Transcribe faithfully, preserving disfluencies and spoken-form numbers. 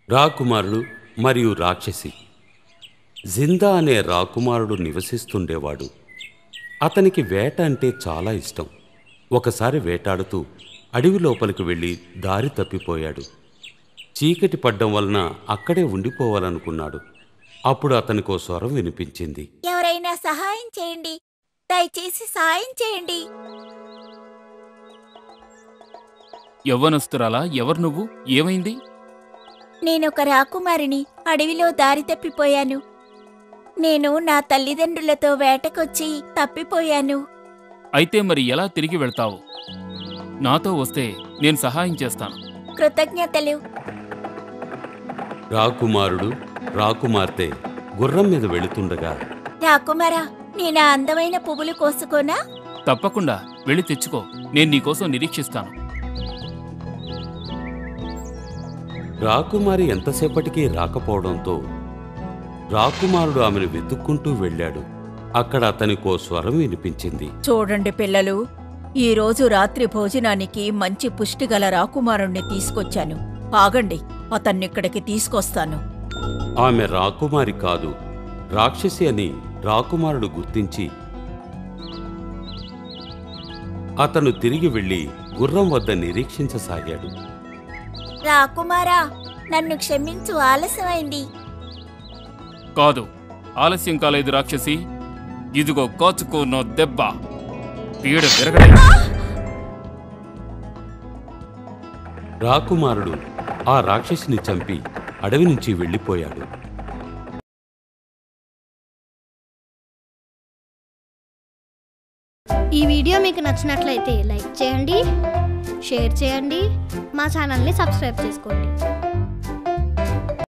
రాకుమారుడు మరియు రాక్షసి. జిందా అనే రాకుమారుడు నివసిస్తుండేవాడు. అతనికి వేట అంటే చాలా ఇష్టం. ఒకసారి వేటాడుతూ అడవి లోపలికి వెళ్ళి దారి తప్పిపోయాడు. చీకటి పడ్డం వలన అక్కడే ఉండిపోవాలనుకున్నాడు. అప్పుడు అతనికో స్వరం వినిపించింది. ఎవరైనా సహాయం చేయండి, దయచేసి సహాయం చేయండి. యవ్వనస్తురాలా, ఎవరు నువ్వు? ఏమైంది? నేనొక రాకుమారిని. అడవిలో దారి తప్పిపోయాను. నేను నా తల్లిదండ్రులతో వేటకొచ్చి తప్పిపోయాను. అయితే మరి ఎలా తిరిగి వెళ్తావు? నాతో వస్తే నేను సహాయం చేస్తాను. కృతజ్ఞతలు. రాకుమారుడు రాకుమార్తె గుర్రం మీద వెళుతుండగా, రాకుమారా, నేను ఆ అందమైన పువ్వులు కోసుకోనా? తప్పకుండా వెళ్ళి తెచ్చుకో, నేను నీకోసం నిరీక్షిస్తాను. రాకుమారి ఎంతసేపటికి రాకపోవడంతో రాకుమారుడు ఆమెను వెతుక్కుంటూ వెళ్ళాడు. అక్కడ అతనికో స్వరం వినిపించింది. చూడండి పిల్లలు, ఈరోజు రాత్రి భోజనానికి మంచి పుష్టిగల రాకుమారుణ్ణి తీసుకొచ్చాను. ఆగండి, అతన్నిక్కడికి తీసుకొస్తాను. ఆమె రాకుమారి కాదు, రాక్షసి అని రాకుమారుడు గుర్తించి అతను తిరిగి వెళ్ళి గుర్రం వద్ద నిరీక్షించసాగాడు. రాకుమారా, నన్ను క్షమించు, ఆలస్యమైంది. కాదు, ఆలస్యం కాలేదు రాక్షసి. ఇదిగో కాచుకో నో దెబ్బ. పీడ విరగడే. రాకుమారుడు ఆ రాక్షసిని చంపి అడవి నుంచి వెళ్ళిపోయాడు. ఈ వీడియో మీకు నచ్చినట్లయితే లైక్ చేయండి, షేర్ చేయండి, మా ఛానల్ని సబ్స్క్రైబ్ చేసుకోండి.